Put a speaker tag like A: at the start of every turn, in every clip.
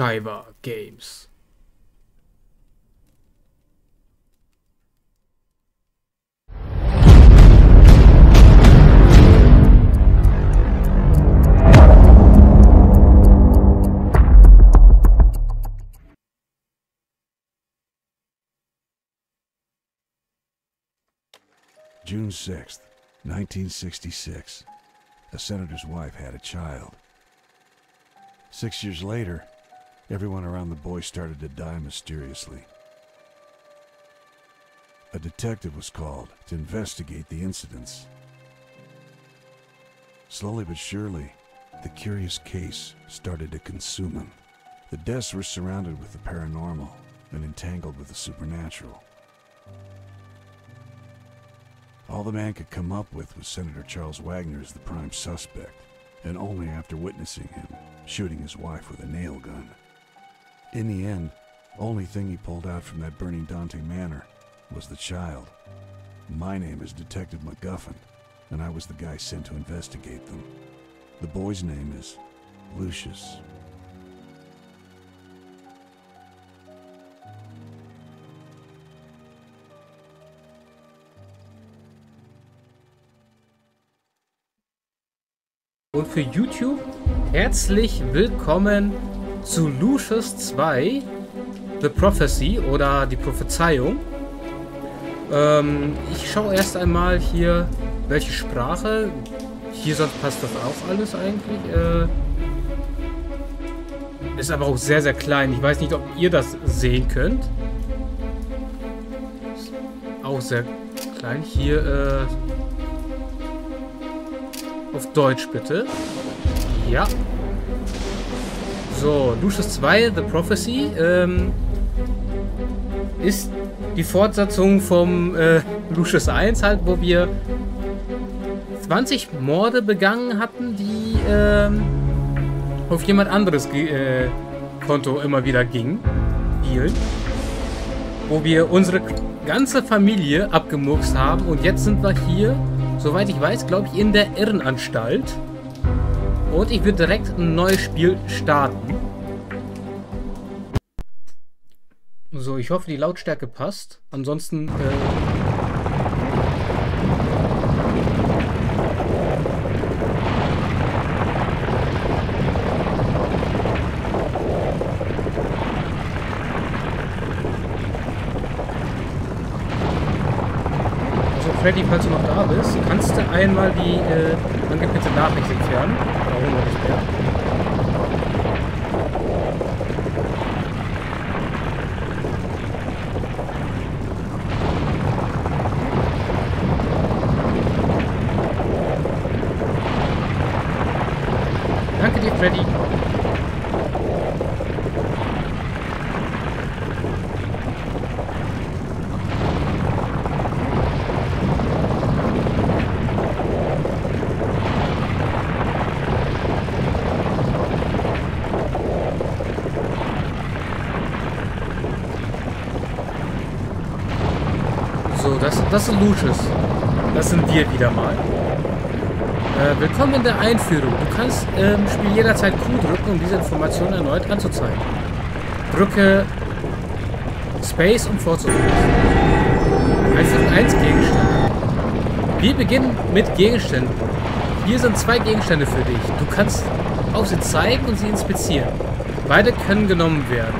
A: Shiver Games.
B: June 6th, 1966. A senator's wife had a child. 6 years later, everyone around the boy started to die mysteriously. A detective was called to investigate the incidents. Slowly but surely, the curious case started to consume him. The deaths were surrounded with the paranormal and entangled with the supernatural. All the man could come up with was Senator Charles Wagner as the prime suspect, and only after witnessing him shooting his wife with a nail gun. In the end, only thing he pulled out from that burning Dante Manor was the child. My name is Detective MacGuffin, and I was the guy sent to investigate them. The boy's name is Lucius.
A: Und für YouTube herzlich willkommen zu Lucius 2, The Prophecy oder die Prophezeiung. Ich schaue erst einmal hier, welche Sprache. Hier sonst passt das auch alles eigentlich. Ist aber auch sehr, sehr klein. Ich weiß nicht, ob ihr das sehen könnt. Ist auch sehr klein. Hier, auf Deutsch bitte. Ja. So, Lucius 2, The Prophecy, ist die Fortsetzung vom Lucius 1 halt, wo wir 20 Morde begangen hatten, die auf jemand anderes Konto immer wieder fielen. Wo wir unsere ganze Familie abgemurkst haben und jetzt sind wir hier, soweit ich weiß, glaube ich, in der Irrenanstalt. Und ich würde direkt ein neues Spiel starten. So, ich hoffe, die Lautstärke passt. Ansonsten, Freddy, falls du noch da bist, kannst du einmal die angepinnte Nachricht entfernen? Warum noch nicht mehr? Danke dir, Freddy. Das ist Lucius. Das sind wir wieder mal. Willkommen in der Einführung. Du kannst im Spiel jederzeit Q drücken, um diese Informationen erneut anzuzeigen. Drücke Space, um fortzusetzen. Einfach 1 Gegenstände. Wir beginnen mit Gegenständen. Hier sind 2 Gegenstände für dich. Du kannst auf sie zeigen und sie inspizieren. Beide können genommen werden.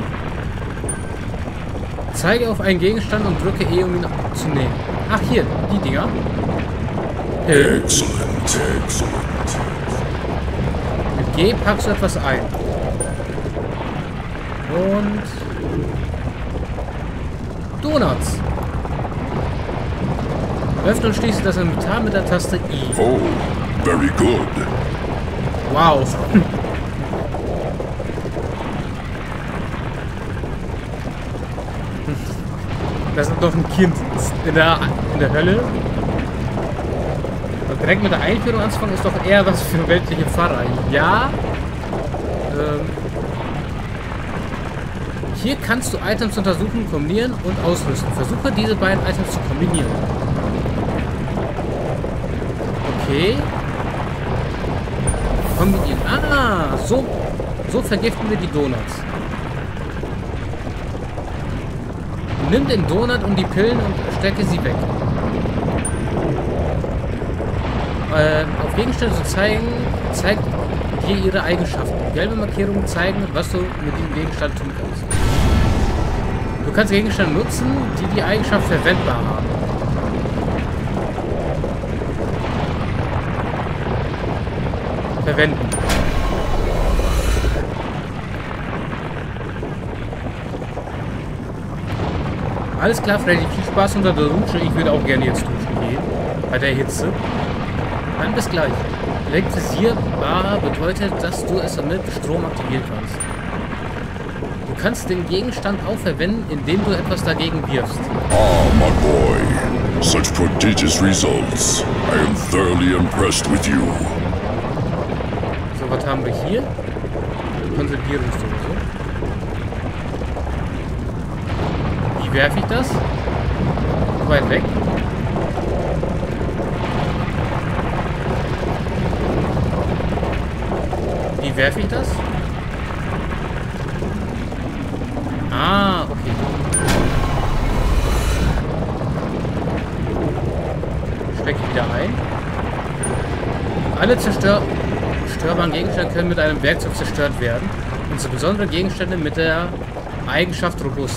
A: Zeige auf einen Gegenstand und drücke E, um ihn zu nehmen. Ach, hier, die Dinger.
C: Excellent, excellent.
A: Mit G packst du etwas ein. Und Donuts. Öffne und schließe das Inventar mit der Taste I.
C: Oh, very good.
A: Wow. Das ist doch ein Kind in der Hölle. Und direkt mit der Einführung anzufangen, ist doch eher was für weltliche Pfarrer. Ja. Hier kannst du Items untersuchen, kombinieren und ausrüsten. Versuche diese beiden Items zu kombinieren. Okay. Kombinieren. Ah, so vergiften wir die Donuts. Nimm den Donut und die Pillen und stecke sie weg. Auf Gegenstände zu zeigen, zeigt dir ihre Eigenschaften. Gelbe Markierungen zeigen, was du mit dem Gegenstand tun kannst. Du kannst Gegenstände nutzen, die die Eigenschaft verwendbar haben. Verwenden. Alles klar, Freddy. Viel Spaß unter der Dusche. Ich würde auch gerne jetzt duschen gehen. Bei der Hitze. Dann bis gleich. Elektrisierbar bedeutet, dass du es mit Strom aktivieren kannst. Du kannst den Gegenstand auch verwenden, indem du etwas dagegen wirfst.
C: Ah, my boy. Such prodigious results. I am thoroughly impressed with you.
A: So, was haben wir hier? Konservierungsdose. Wie werfe ich das? So weit weg. Wie werfe ich das? Ah, okay. Stecke ich wieder ein. Alle zerstörbaren Gegenstände können mit einem Werkzeug zerstört werden. Insbesondere Gegenstände mit der Eigenschaft robust.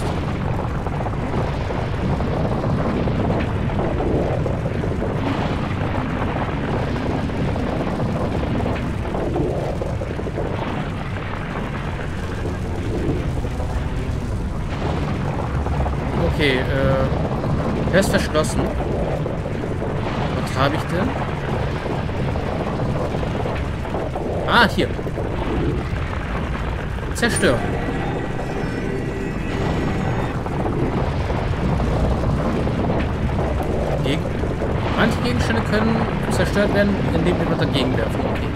A: Okay, fest verschlossen. Was habe ich denn? Ah, hier. Zerstören. Manche Gegenstände können zerstört werden, indem wir dagegen werfen. Okay.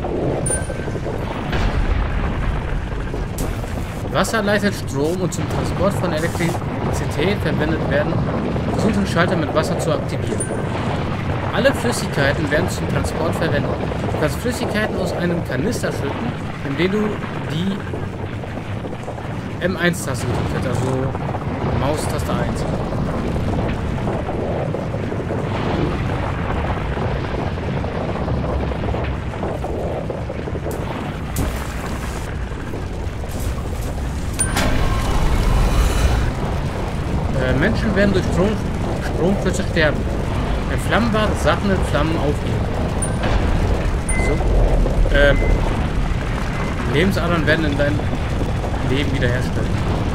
A: Wasser leitet Strom und zum Transport von Elektrizität verwendet werden. Versuch den Schalter mit Wasser zu aktivieren. Alle Flüssigkeiten werden zum Transport verwendet. Du kannst Flüssigkeiten aus einem Kanister schütten, indem du die M1-Taste gedrückt hast, also Maustaste 1. Menschen werden durch Stromflüsse sterben. Wenn flammbare Sachen in Flammen aufgehen. So. Lebensadern werden in deinem Leben wiederherstellen.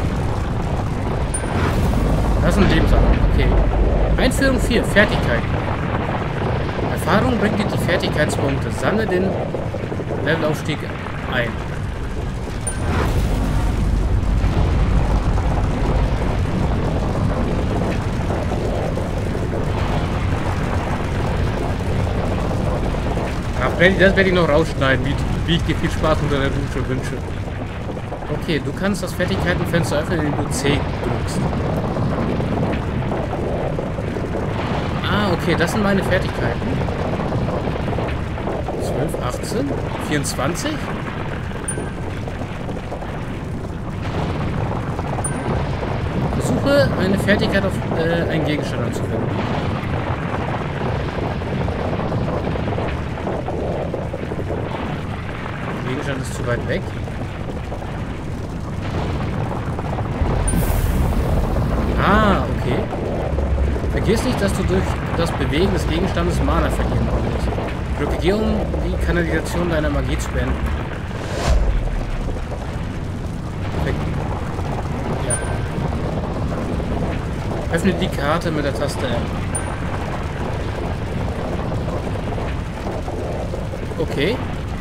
A: Das sind Lebensadern. Okay. Einführung 4. Fertigkeiten. Erfahrung bringt dir die Fertigkeitspunkte. Sammle den Levelaufstieg ein. Das werde ich noch rausschneiden, wie ich dir viel Spaß unter der Dusche wünsche. Okay, du kannst das Fertigkeitenfenster öffnen, indem du C drückst. Ah, okay, das sind meine Fertigkeiten. 12, 18, 24. Versuche eine Fertigkeit auf einen Gegenstand anzuwenden. Ist zu weit weg. Ah, okay. Vergiss nicht, dass du durch das Bewegen des Gegenstandes Mana verlieren kannst. Drücke G, um die Kanalisation deiner Magie zu beenden. Ja. Öffne die Karte mit der Taste M. Okay.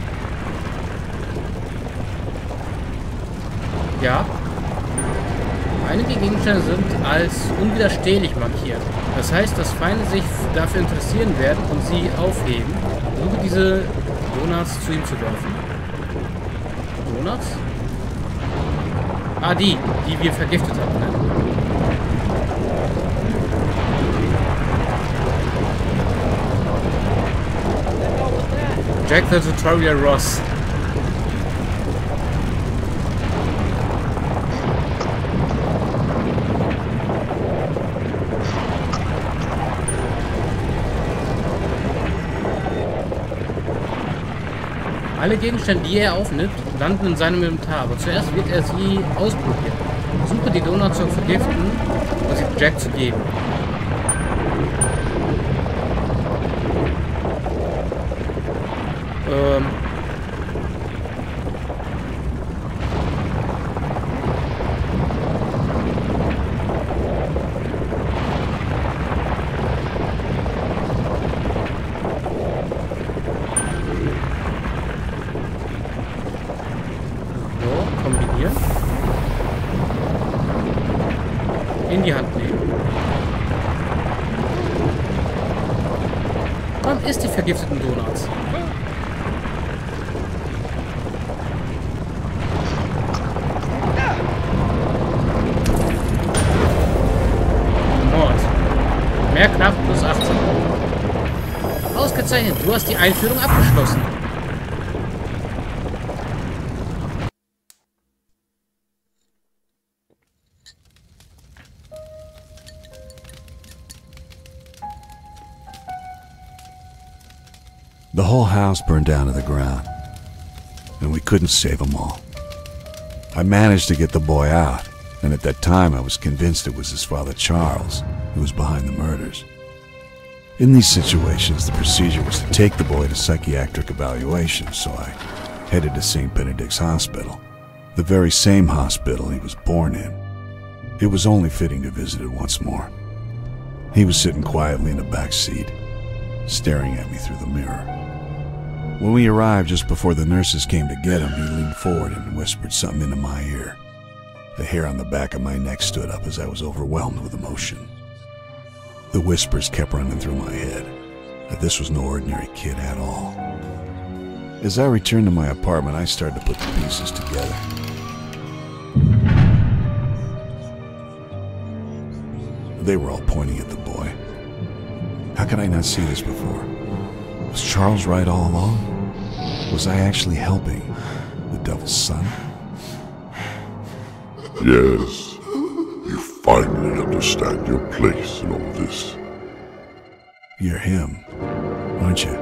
A: Ja. Einige Gegenstände sind als unwiderstehlich markiert. Das heißt, dass Feinde sich dafür interessieren werden und sie aufheben. Versuche diese Donuts zu ihm zu werfen. Donuts? Ah, die wir vergiftet haben, ne? Jack the Tutorial Ross. Alle Gegenstände, die er aufnimmt, landen in seinem Inventar, aber zuerst wird er sie ausprobieren. Versuche die Donut zu vergiften und sie Jack zu geben. Kombinieren. In die Hand nehmen. Warum isst die vergifteten Donuts? Mord. Mehr knapp plus 18. Ausgezeichnet, du hast die Einführung abgeschlossen.
B: The whole house burned down to the ground, and we couldn't save them all. I managed to get the boy out, and at that time I was convinced it was his father Charles who was behind the murders. In these situations, the procedure was to take the boy to psychiatric evaluation, so I headed to St. Benedict's Hospital, the very same hospital he was born in. It was only fitting to visit it once more. He was sitting quietly in the back seat, staring at me through the mirror. When we arrived just before the nurses came to get him, he leaned forward and whispered something into my ear. The hair on the back of my neck stood up as I was overwhelmed with emotion. The whispers kept running through my head that this was no ordinary kid at all. As I returned to my apartment, I started to put the pieces together. They were all pointing at the boy. How could I not see this before? Was Charles right all along? Was I actually helping the Devil's Son?
C: Yes, you finally understand your place in all this.
B: You're him, aren't you?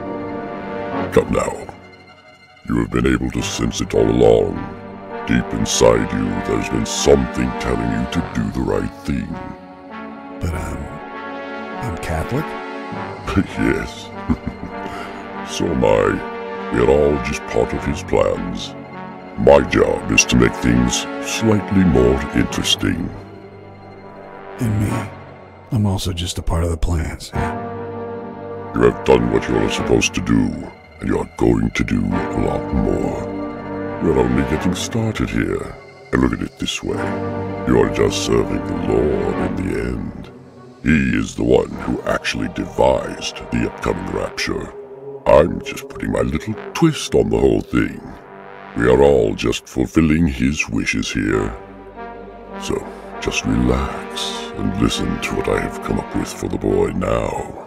C: Come now. You have been able to sense it all along. Deep inside you, there's been something telling you to do the right thing.
B: But I'm Catholic?
C: Yes. So am I. We are all just part of his plans. My job is to make things slightly more interesting.
B: And me. I'm also just a part of the plans.
C: You have done what you are supposed to do, and you are going to do a lot more. You're only getting started here. And look at it this way. You're just serving the Lord in the end. He is the one who actually devised the upcoming rapture. I'm just putting my little twist on the whole thing. We are all just fulfilling his wishes here. So, just relax and listen to what I have come up with for the boy now.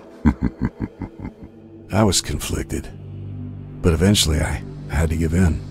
B: I was conflicted, but eventually I had to give in.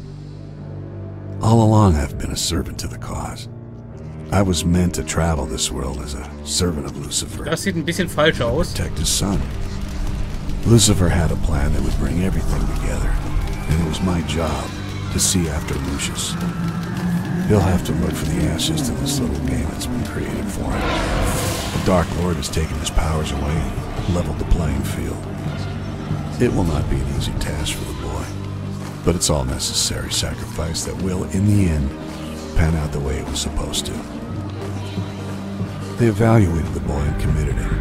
B: All along I've been a servant to the cause. I was meant to travel this world as a servant of Lucifer.
A: Das sieht ein bisschen falsch aus.
B: Protect his son. Lucifer had a plan that would bring everything together, and it was my job to see after Lucius. He'll have to look for the answers to this little game that's been created for him. The Dark Lord has taken his powers away and leveled the playing field. It will not be an easy task for the boy, but it's all necessary sacrifice that will, in the end, pan out the way it was supposed to. They evaluated the boy and committed him.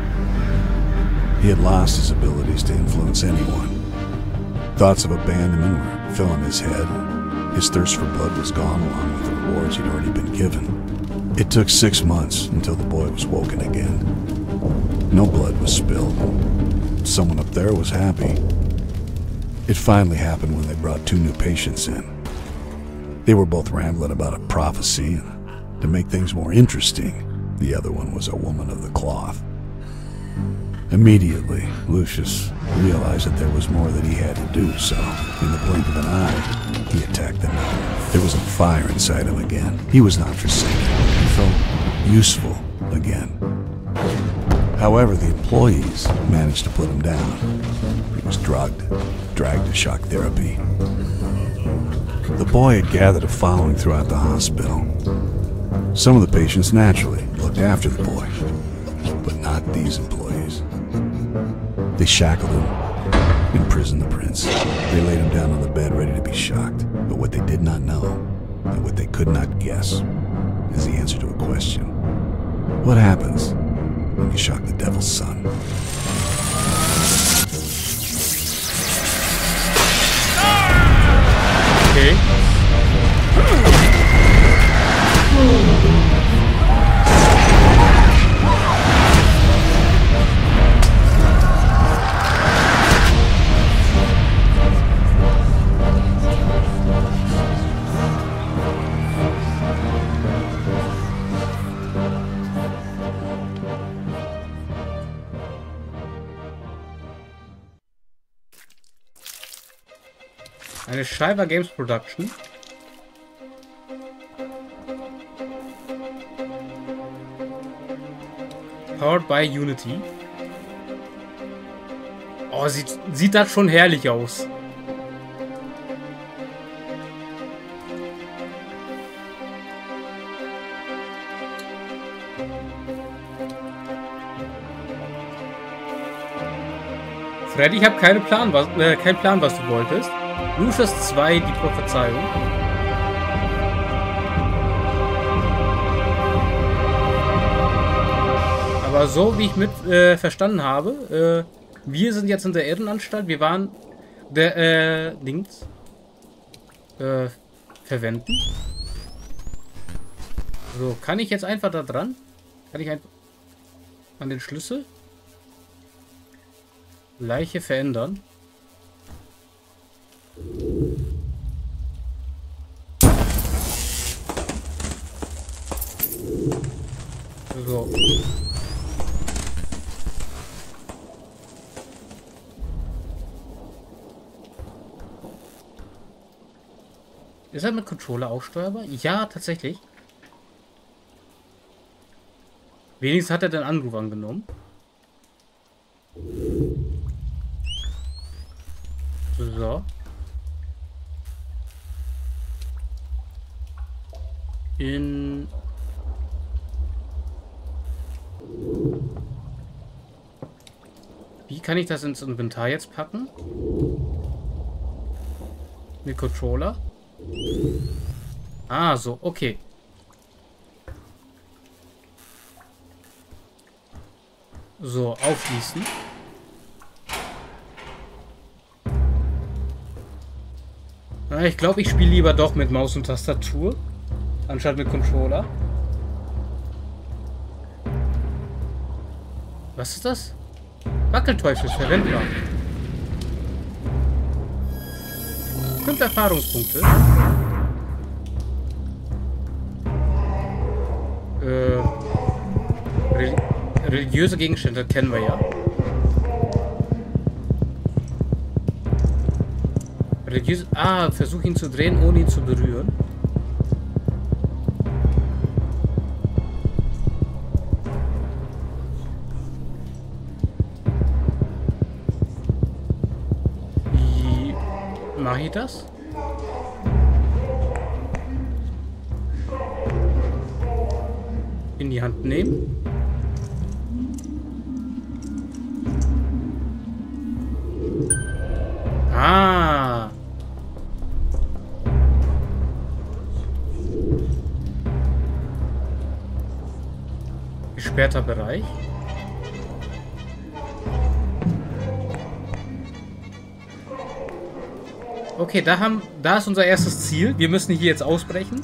B: He had lost his abilities to influence anyone. Thoughts of abandonment were filling his head. His thirst for blood was gone along with the rewards he'd already been given. It took 6 months until the boy was woken again. No blood was spilled. Someone up there was happy. It finally happened when they brought 2 new patients in. They were both rambling about a prophecy, and to make things more interesting, the other one was a woman of the cloth. Immediately, Lucius realized that there was more that he had to do, so in the blink of an eye, he attacked them all. There was a fire inside him again. He was not forsaken. He felt useful again. However, the employees managed to put him down. He was drugged, dragged to shock therapy. boy had gathered a following throughout the hospital. Some of the patients naturally looked after the boy, but not these employees. They shackled him, imprisoned the prince. They laid him down on the bed ready to be shocked. But what they did not know, and what they could not guess, is the answer to a question. What happens when you shock the devil's son?
A: Okay. Eine Scheiber Games Production. Powered by Unity. Oh, sieht das schon herrlich aus. Freddy, ich habe keinen Plan, was du wolltest. Lucius 2, die Prophezeiung. Aber so wie ich verstanden habe, wir sind jetzt in der Irrenanstalt. Wir waren der Dings verwenden. So, kann ich jetzt einfach da dran? Kann ich einfach an den Schlüssel Leiche verändern? So. Ist er mit Controller auch steuerbar? Ja, tatsächlich. Wenigstens hat er den Anruf angenommen. So. Wie kann ich das ins Inventar jetzt packen? Mit Controller? Ah, so, okay. So, aufschließen. Na, ich glaube, ich spiele lieber doch mit Maus und Tastatur, anstatt mit Controller. Was ist das? Wackelteufel verwendbar. 5 Erfahrungspunkte. Religiöse Gegenstände kennen wir ja. Versuch ihn zu drehen, ohne ihn zu berühren. Wie mache ich das? In die Hand nehmen. Ah. Gesperrter Bereich. Okay, da ist unser erstes Ziel. Wir müssen hier jetzt ausbrechen.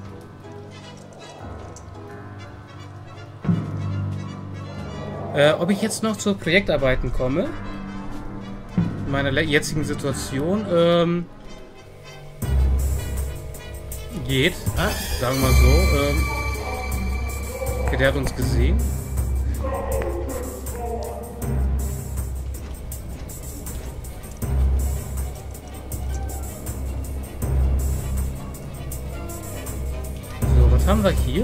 A: Ob ich jetzt noch zu Projektarbeiten komme? In meiner jetzigen Situation geht. Sagen wir mal so. Okay, der hat uns gesehen. So, was haben wir hier?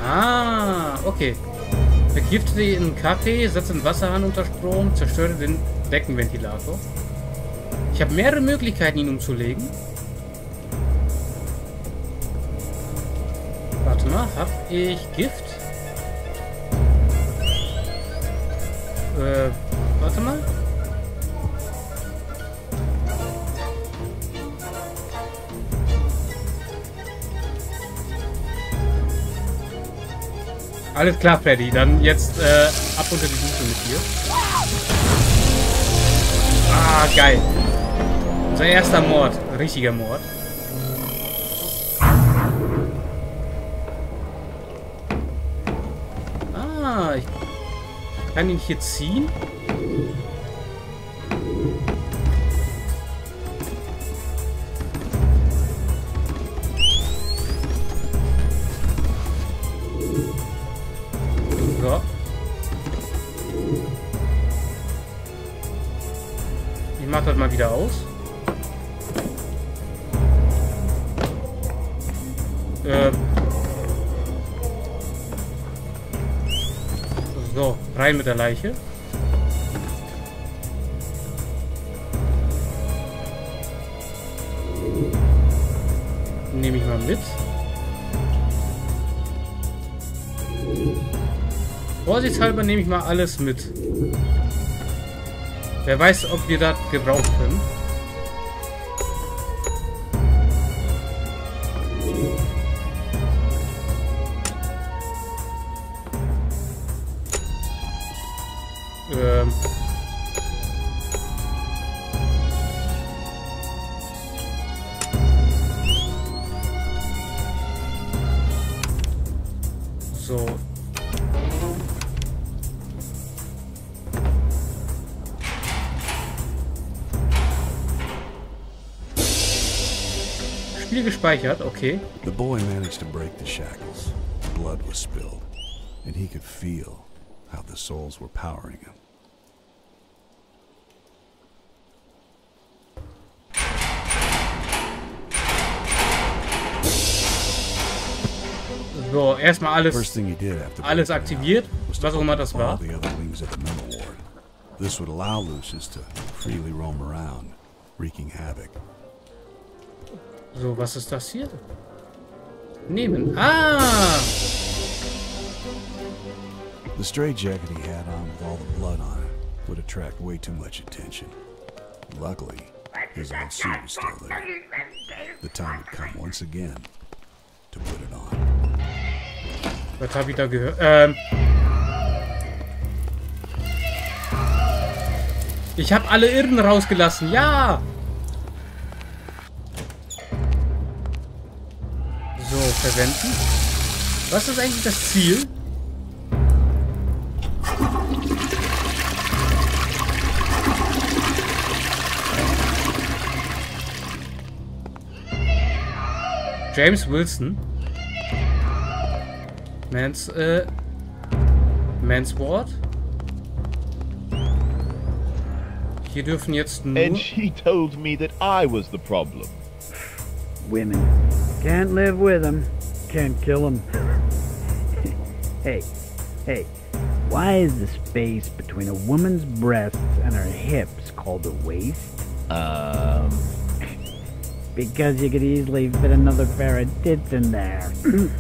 A: Ah, okay. Vergifte ihn Kaffee, setze den Wasserhahn unter Strom, zerstöre den Deckenventilator. Ich habe mehrere Möglichkeiten, ihn umzulegen. Warte mal, habe ich Gift? Warte mal. Alles klar, Freddy. Dann jetzt ab unter die Dusche mit dir. Ah, geil. Unser erster Mord. Richtiger Mord. Ah, ich kann ihn hier ziehen. So. Ich mach das mal wieder aus. So, rein mit der Leiche. Nehme ich mal mit. Vorsichtshalber nehme ich mal alles mit. Wer weiß, ob wir das gebrauchen können. So. Spiel gespeichert, okay.
B: The boy managed to break the shackles. Blood was spilled, and he could feel how the souls were powering him.
A: So, erstmal alles aktiviert, was auch immer das war.
B: This would allow Lucius to freely roam around, wreaking havoc.
A: So, was ist das hier? Nehmen. Ah!
B: The straitjacket he had on with all the blood on it would attract way too much attention. Luckily, his old suit was still there. The time had come once again to put it on.
A: Was habe ich da gehört? Ich habe alle Irren rausgelassen. Ja! So, verwenden. Was ist eigentlich das Ziel? James Wilson. Mans Ward. Hier dürfen jetzt nur...
D: And she told me that I was the problem.
E: Women. Can't live with them. Can't kill them. Hey. Why is the space between a woman's breasts and her hips called a waist? Because you could easily fit another pair of tits in there.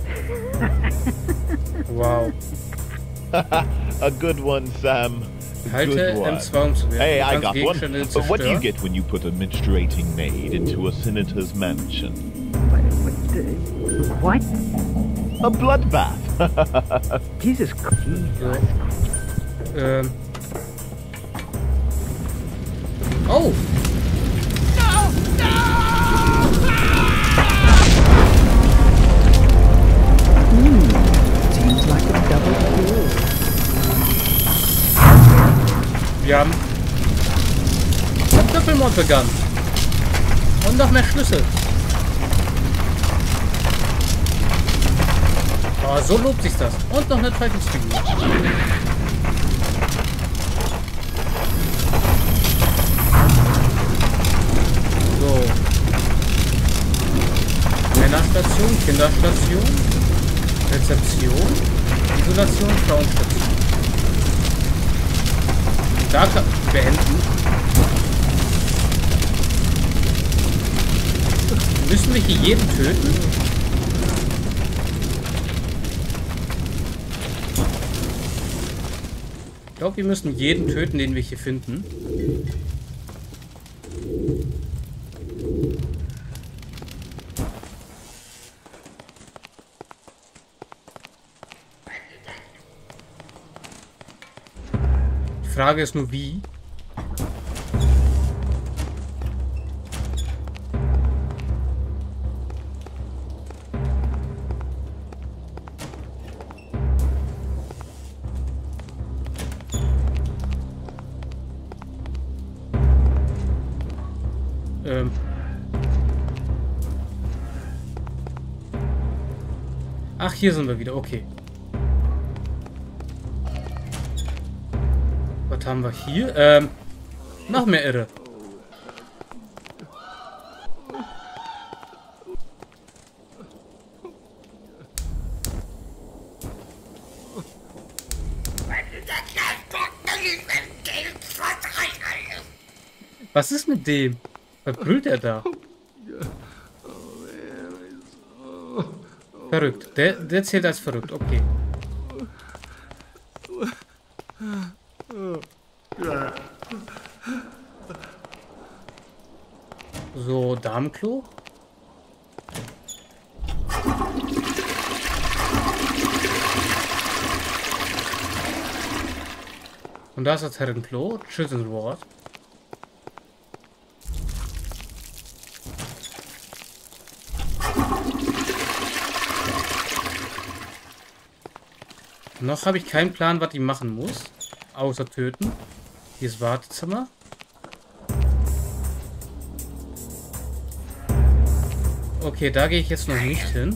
A: Wow.
D: A good one, Sam.
A: Halte M2 um zu werden.
D: Hey, I got one. What do you get when you put a menstruating maid into a senator's mansion?
E: What?
D: A bloodbath.
E: Jesus Christ.
A: Oh!
E: Seems like a double kill.
A: Wir haben einen Doppelmord begangen. Und noch mehr Schlüssel. Oh, so lobt sich das. Und noch eine Teufelsfigur. So. Männerstation, Kinderstation. Rezeption, Isolation, Frauenstation. Da kann beenden. Müssen wir hier jeden töten? Ich glaube, wir müssen jeden töten, den wir hier finden. Die Frage ist nur, wie. Ach, hier sind wir wieder. Okay. Was haben wir hier? Noch mehr Irre. Was ist mit dem? Was brüllt er da? Verrückt. Der zählt als verrückt. Okay. So, Damenklo. Und da ist das Herrenklo. Children's Ward. Noch habe ich keinen Plan, was ich machen muss. Außer töten. Hier ist Wartezimmer. Okay, da gehe ich jetzt noch nicht hin.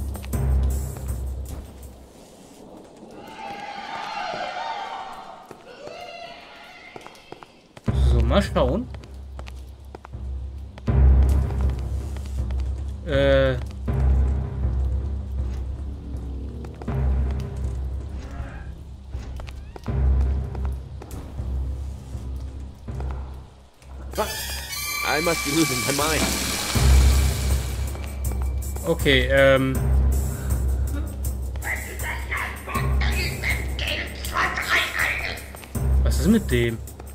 A: So, mal schauen.
F: I must be losing my mind.
A: Okay, was ist mit dem?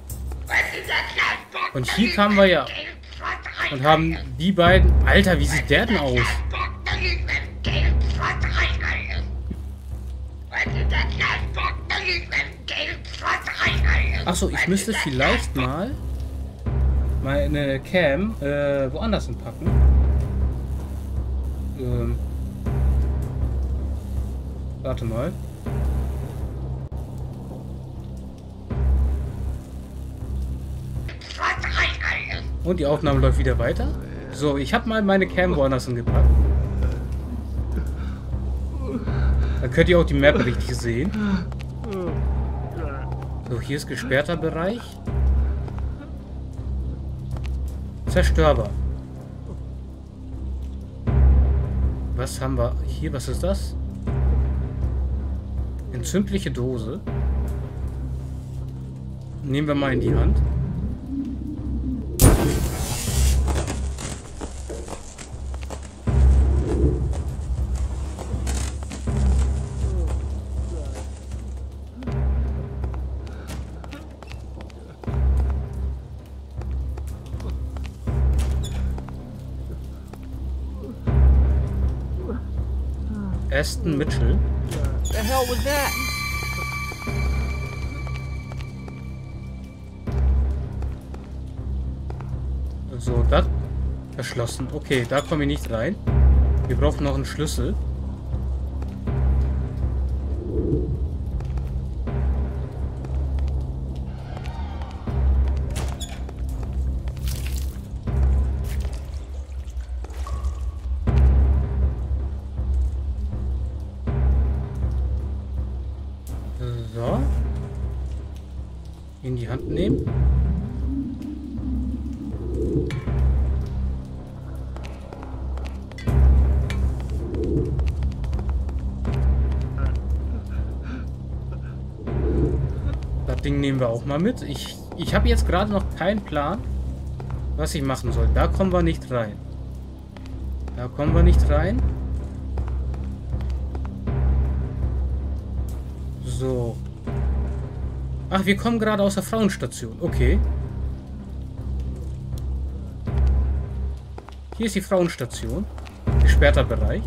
A: Und hier kamen wir ja und haben die beiden... Alter, wie sieht der denn aus? Achso, ich müsste vielleicht mal meine Cam woanders hinpacken. Warte mal. Und die Aufnahme läuft wieder weiter. So, ich habe mal meine Cam woanders hingepackt. Dann könnt ihr auch die Map richtig sehen. So, hier ist gesperrter Bereich. Zerstörbar. Was haben wir hier? Was ist das? Entzündliche Dose. Nehmen wir mal in die Hand. Aston Mitchell.
F: The hell was that?
A: So, das verschlossen. Okay, da komme ich nicht rein. Wir brauchen noch einen Schlüssel. So. In die Hand nehmen. Ding nehmen wir auch mal mit. Ich habe jetzt gerade noch keinen Plan, was ich machen soll. Da kommen wir nicht rein. Da kommen wir nicht rein. So. Ach, wir kommen gerade aus der Frauenstation. Okay. Hier ist die Frauenstation. Gesperrter Bereich.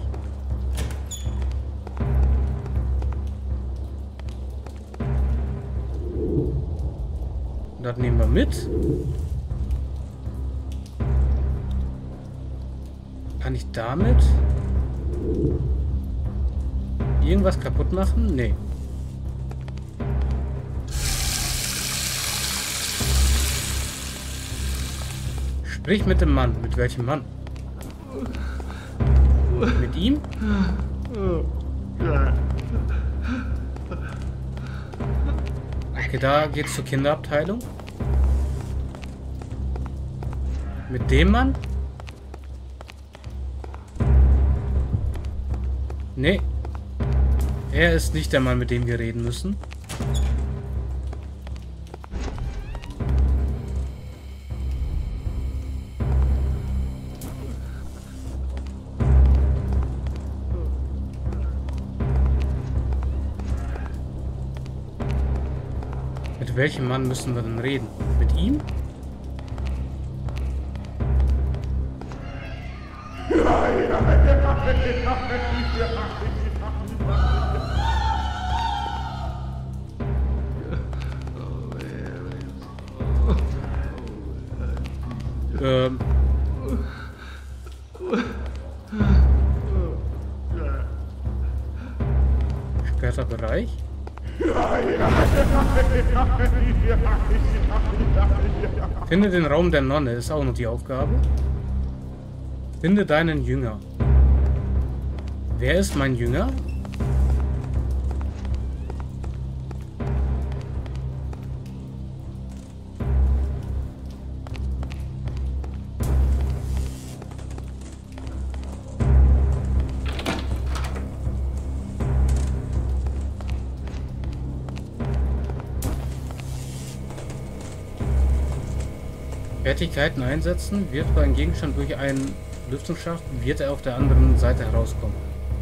A: Das nehmen wir mit. Kann ich damit irgendwas kaputt machen? Nee. Sprich mit dem Mann. Mit welchem Mann? Mit ihm? Okay, da geht's zur Kinderabteilung. Mit dem Mann? Nee. Er ist nicht der Mann, mit dem wir reden müssen. Mit welchem Mann müssen wir denn reden? Mit ihm? Sperrter Bereich. Finde den Raum der Nonne, ist auch noch die Aufgabe. Finde deinen Jünger. Wer ist mein Jünger? Fertigkeiten einsetzen, wird bei einem Gegenstand durch einen Lüftungsschacht, wird er auf der anderen Seite herauskommen.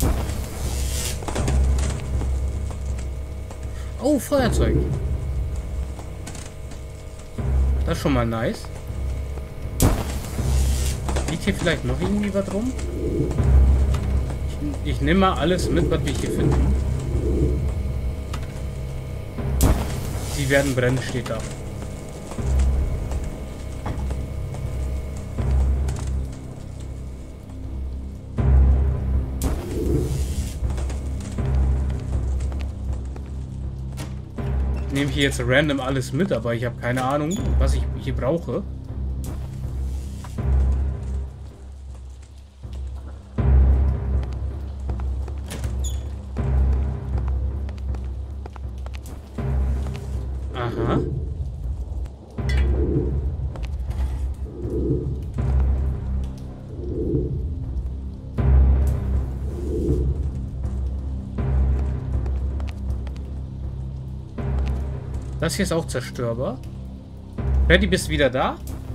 A: Oh, Feuerzeug. Das ist schon mal nice. Liegt hier vielleicht noch irgendwie was rum? Ich nehme mal alles mit, was wir hier finden. Sie werden brennen, steht da. Ich nehme hier jetzt random alles mit, aber ich habe keine Ahnung, was ich hier brauche. Aha. Das hier ist auch zerstörbar. Freddy, bist du wieder da?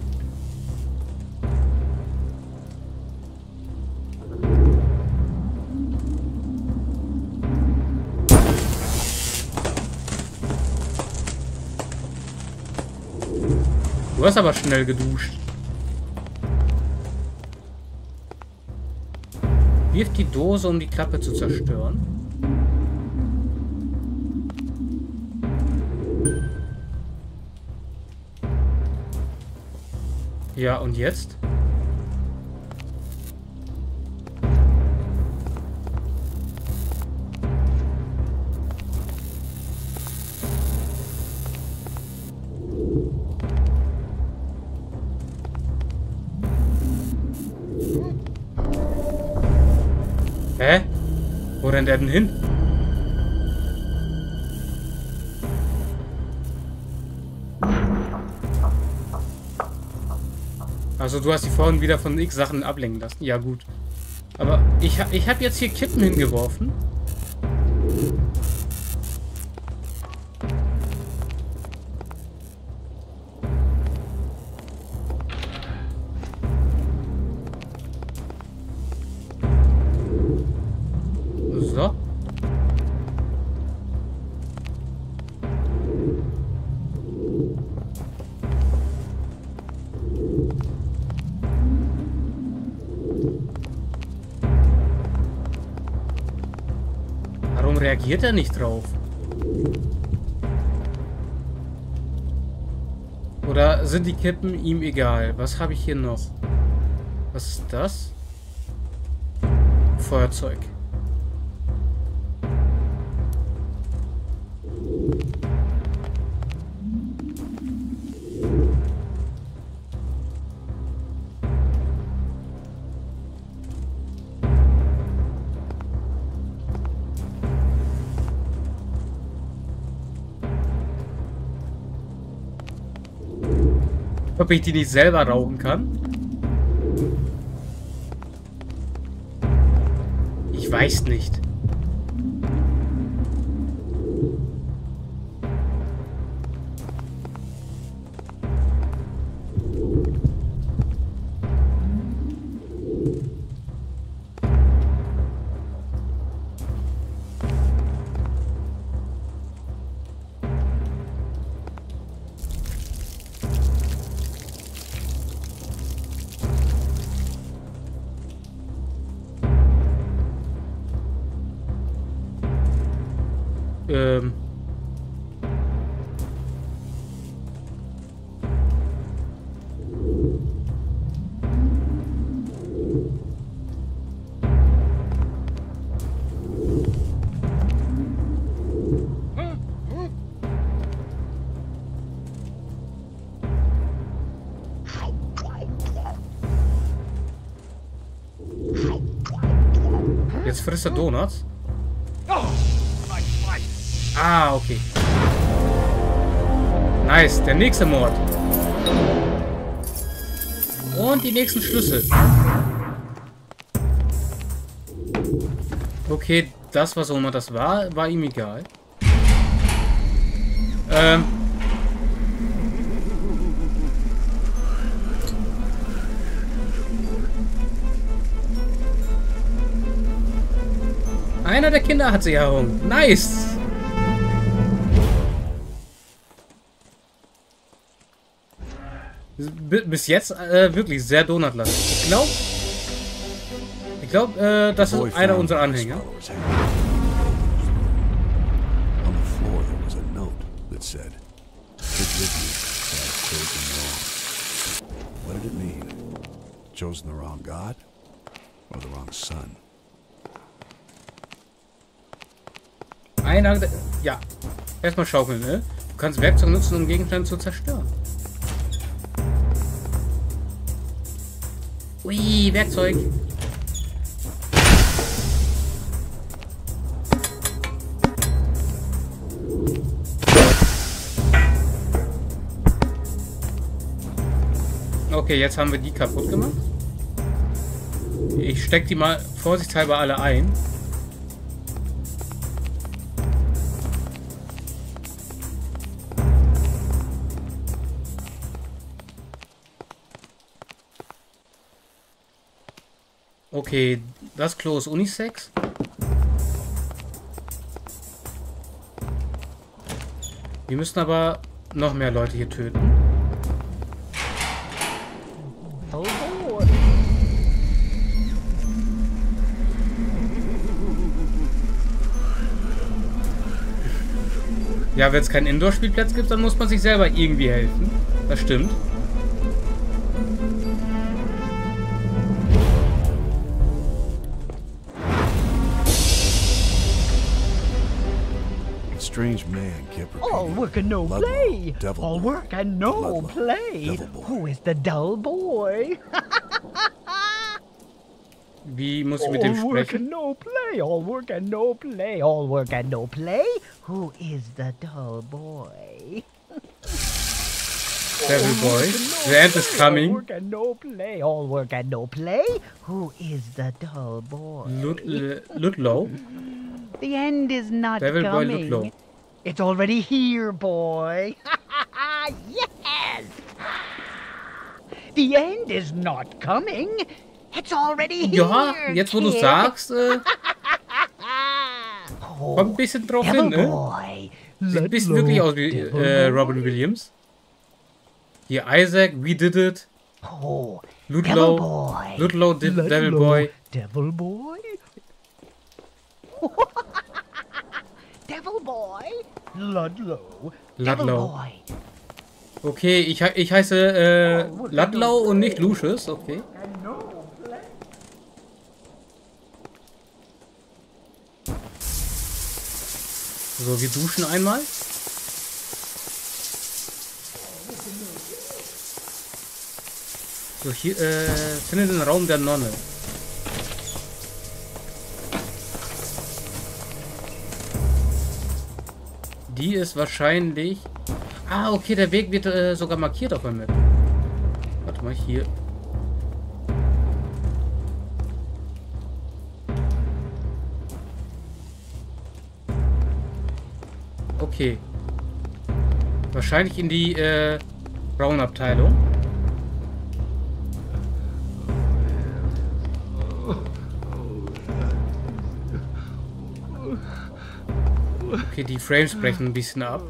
A: Du hast aber schnell geduscht. Wirf die Dose, um die Klappe zu zerstören. Ja, und jetzt? Hä? Wo rennt er denn hin? Also du hast die vorhin wieder von X Sachen ablenken lassen. Ja gut. Aber ich hab jetzt hier Kippen hingeworfen. reagiert er nicht drauf? Oder sind die Kippen ihm egal? Was habe ich hier noch? Was ist das? Feuerzeug. Ob ich die nicht selber rauchen kann? Ich weiß nicht. Jetzt frisst er Donuts. Ah, okay. Nice, der nächste Mord. Und die nächsten Schlüssel. Okay, das, was auch immer das war ihm egal. Einer der Kinder hat sie errungen. Nice! Bis jetzt wirklich sehr donutlastig. Ich glaube, das ist einer unserer Anhänger.
B: On the floor there was a note that said, what did it mean? Chosen the wrong God or the wrong son?
A: Ja. Erstmal schaukeln, ne? Du kannst Werkzeug nutzen, um Gegenstände zu zerstören. Ui, Werkzeug. Okay, jetzt haben wir die kaputt gemacht. Ich stecke die mal vorsichtshalber alle ein. Okay, das Klo ist Unisex. Wir müssen aber noch mehr Leute hier töten.
E: Oh.
A: Ja, wenn es keinen Indoor-Spielplatz gibt, dann muss man sich selber irgendwie helfen. Das stimmt.
B: Strange man kept repeating,
E: All work and no
B: Ludlow,
E: play.
B: devil
E: All
B: boy.
E: work and no
B: Ludlow,
E: play.
B: devil boy.
E: Who is the dull boy?
A: Wie muss ich mit dem
E: All work
A: sprechen?
E: and no play. All work and no play. All work and no play. Who is the dull boy?
A: Devil Boy. The end is
E: All
A: coming.
E: work and no play. All work and no play. Who is the dull boy?
A: Ludlow.
E: The end is not
A: Devil Boy
E: coming.
A: Ludlow.
E: It's already here, boy. Yes! The end is not coming. It's already here.
A: Ja, jetzt wo du
E: kid.
A: sagst, kommt ein bisschen drauf hin,
E: Devil
A: ne?
E: boy.
A: Sieht ein bisschen wirklich aus wie Robin Williams. Hier Isaac, We Did It.
E: Oh,
A: Ludlow.
E: Devil boy.
A: Ludlow, Devil Boy.
E: Devil boy.
A: Ludlow. Okay, ich heiße Ludlow und nicht Lucius, okay. So, wir duschen einmal. So, hier, finde den Raum der Nonne. Die ist wahrscheinlich... Ah, okay, der Weg wird sogar markiert auf der Map. Warte mal, hier. Okay. Wahrscheinlich in die Frauenabteilung. Okay, die Frames brechen ein bisschen ab.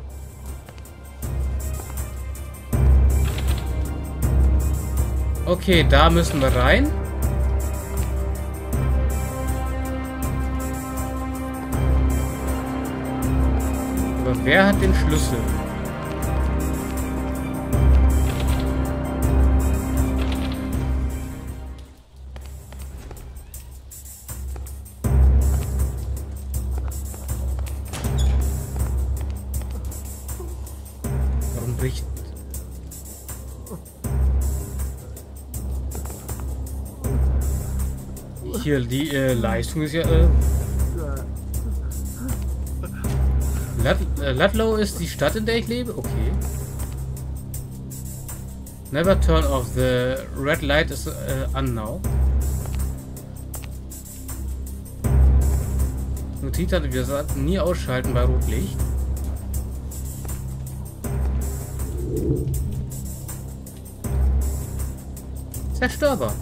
A: Okay, da müssen wir rein. Aber wer hat den Schlüssel? Warum bricht... Hier, die Leistung ist ja... Ludlow ist die Stadt, in der ich lebe? Okay. Never turn off. The red light is on now. Notiz hatte wir sagten, nie ausschalten bei Rotlicht. Zerstörbar.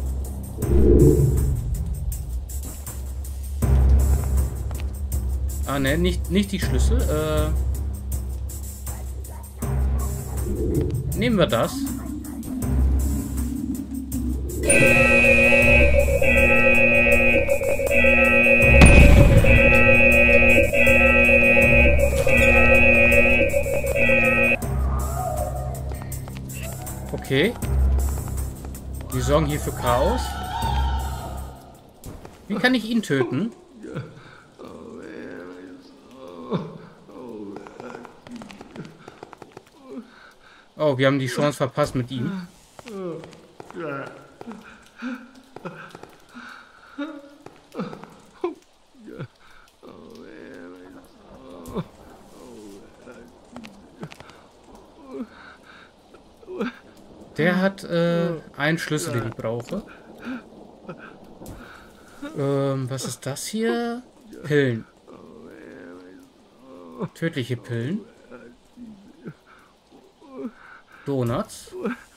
A: Ah ne, nicht die Schlüssel. Nehmen wir das. Okay. Die sorgen hier für Chaos. Wie kann ich ihn töten? Oh, wir haben die Chance verpasst mit ihm. Der hat einen Schlüssel, den ich brauche. Was ist das hier? Pillen. Tödliche Pillen. Donuts.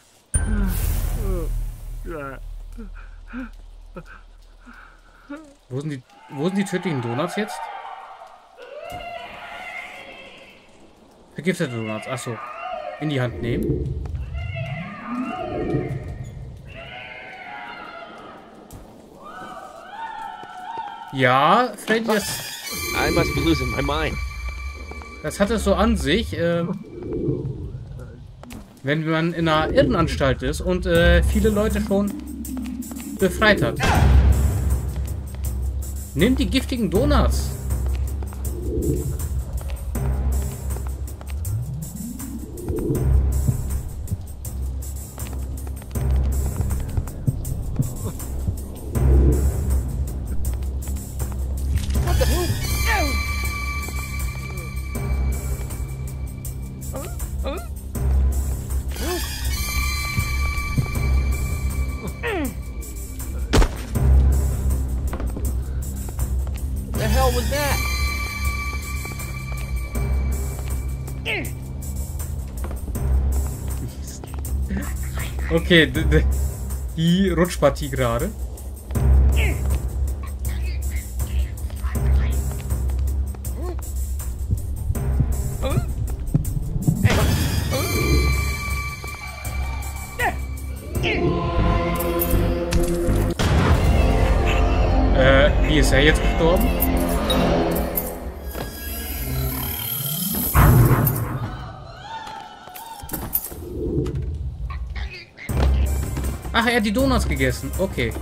A: Wo sind die tödlichen Donuts jetzt? Vergiftete Donuts. Achso. In die Hand nehmen. Ja, Freddy,
F: I must be losing my mind.
A: Das hat es so an sich, wenn man in einer Irrenanstalt ist und viele Leute schon befreit hat. Nimm die giftigen Donuts.
F: The hell was that?
A: Okay, die Rutschpartie gerade. Wie ist er jetzt gestorben? Ach, er hat die Donuts gegessen. Okay.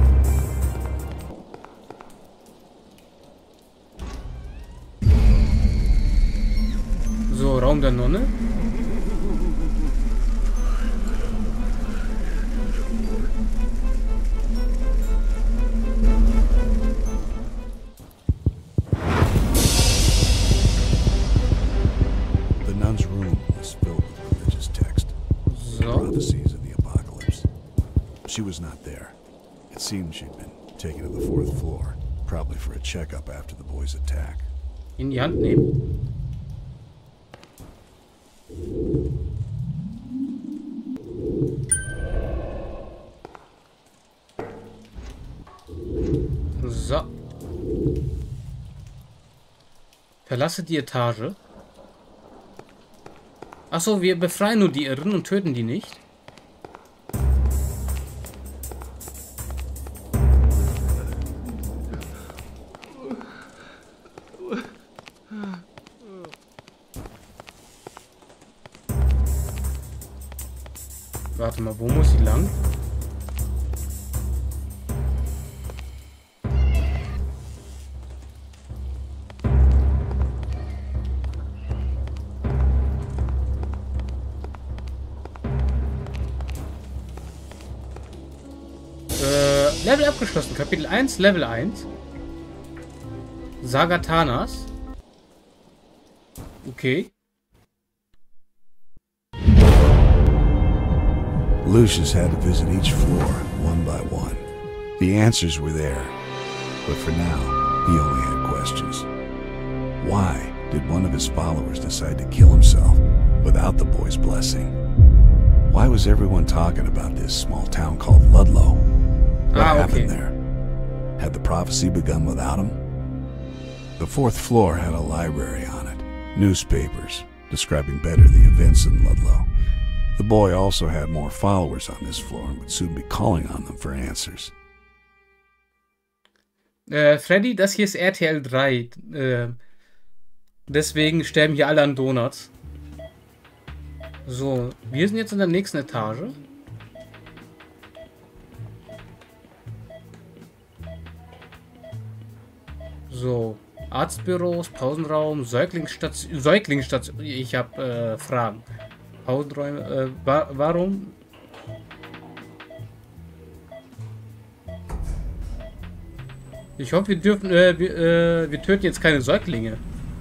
A: So, Raum der Nonne.
B: The nun's room was filled with religious text.
A: So.
B: Prophecies of the apocalypse. She was not there. It seemed she'd been taken to the 4th floor, probably for a checkup after the boys' attack.
A: In die Hand nehmen. So. Verlasse die Etage. Achso, wir befreien nur die Irren und töten die nicht. Warte mal, wo muss sie lang? Level abgeschlossen. Kapitel 1, Level 1. Sagatanas. Okay.
B: Lucius had to visit each floor, one by one. The answers were there, but for now, he only had questions. Why did one of his followers decide to kill himself without the boy's blessing? Why was everyone talking about this small town called Ludlow? What happened there? Had the prophecy begun without him? The 4th floor had a library on it, newspapers describing better the events in Ludlow. The boy also had more followers on this floor and would soon be calling on them for answers.
A: Freddy, das hier ist RTL 3. Deswegen sterben hier alle an Donuts. So, wir sind jetzt in der nächsten Etage. So, Arztbüros, Pausenraum, Säuglingsstation. Ich habe Fragen. Pausenräume, warum? Ich hoffe, wir dürfen, wir töten jetzt keine Säuglinge.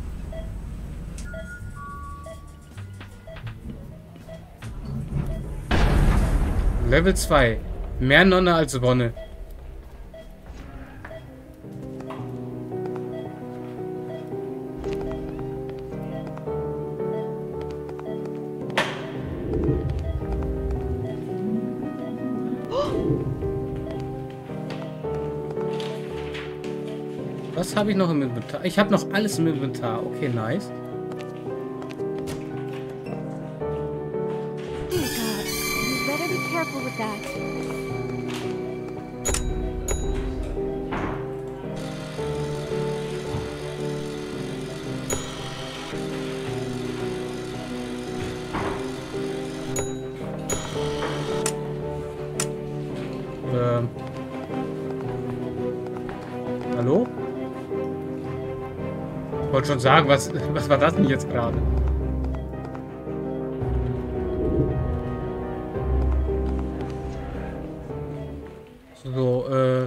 A: Level 2. Mehr Nonne als Wonne. Was habe ich noch im Inventar? Ich habe noch alles im Inventar. Okay, nice.
G: Dear God, you better be careful with that.
A: Hallo? Ich wollte schon sagen, was war das denn jetzt gerade? So,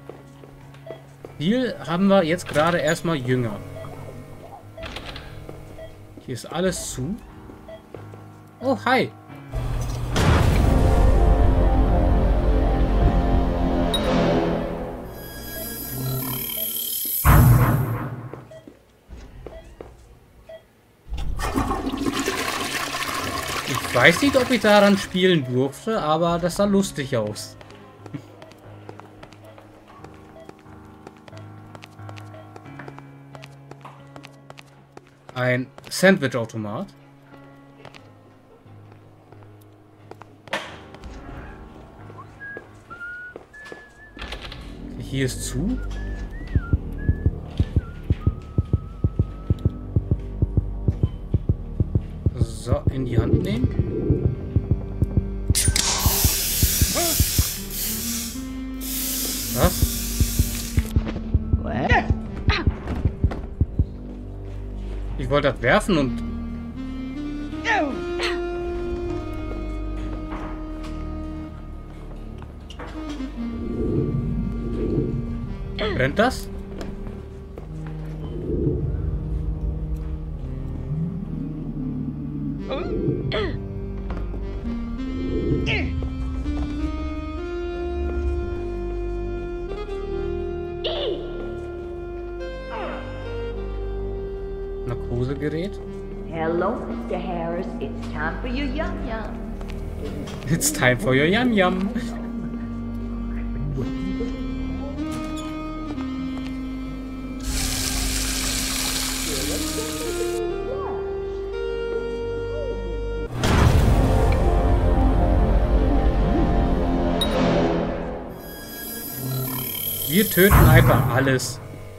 A: Hier haben wir jetzt gerade erstmal Jünger. Hier ist alles zu. Oh, hi. Ich weiß nicht, ob ich daran spielen durfte, aber das sah lustig aus. Ein Sandwich-Automat. Hier ist zu. So, in die Hand nehmen. wollte das werfen und... Brennt das? Narkosegerät.
H: Hello, Mr. Harris. It's time for your yum-yum.
A: It's time for your yum-yum. Wir töten einfach alles.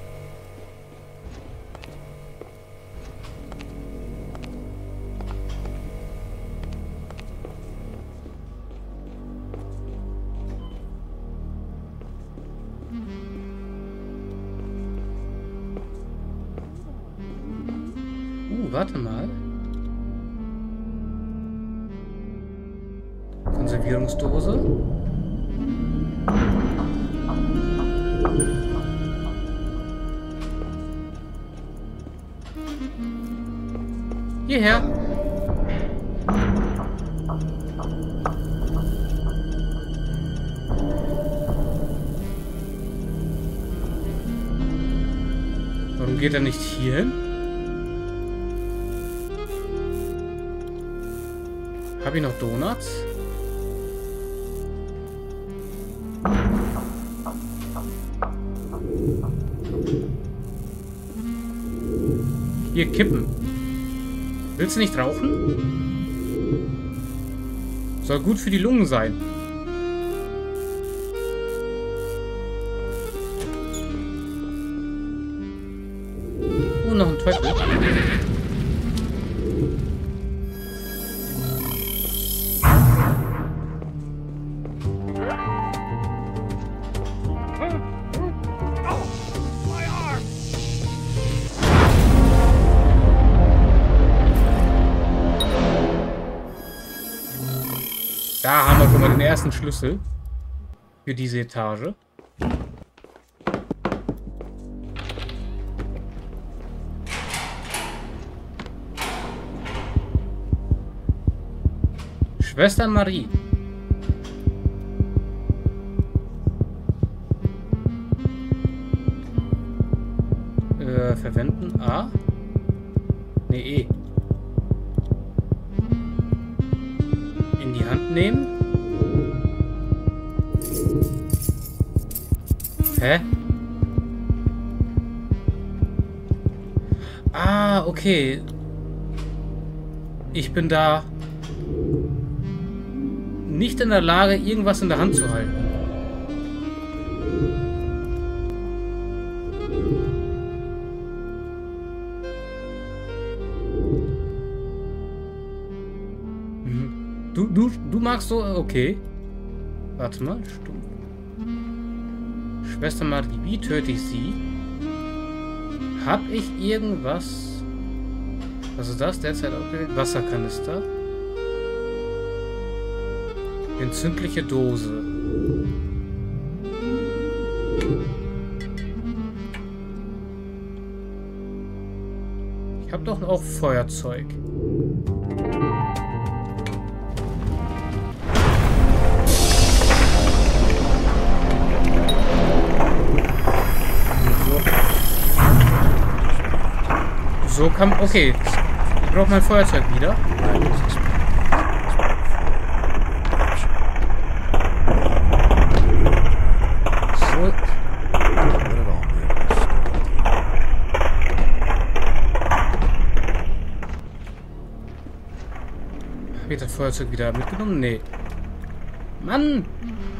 A: Warte mal. Konservierungsdose. Hierher. Warum geht er nicht hier hin? Habe ich noch Donuts? Hier, kippen. Willst du nicht rauchen? Soll gut für die Lungen sein. Oh, noch ein Teufel. Da haben wir schon mal den ersten Schlüssel für diese Etage. Schwester Marie. Verwenden A. Ne, E. In die Hand nehmen. Hä? Ah, okay. Ich bin da nicht in der Lage, irgendwas in der Hand zu halten. Du magst so... Okay. Warte mal. Stumm. Schwester Marie, wie töte ich sie? Hab ich irgendwas... Was ist das? Derzeit aufgewählt. Wasserkanister. Entzündliche Dose. Ich habe doch auch Feuerzeug. So kann... Okay. Ich brauche mein Feuerzeug wieder. So. Habe ich das Feuerzeug wieder mitgenommen? Nee. Mann!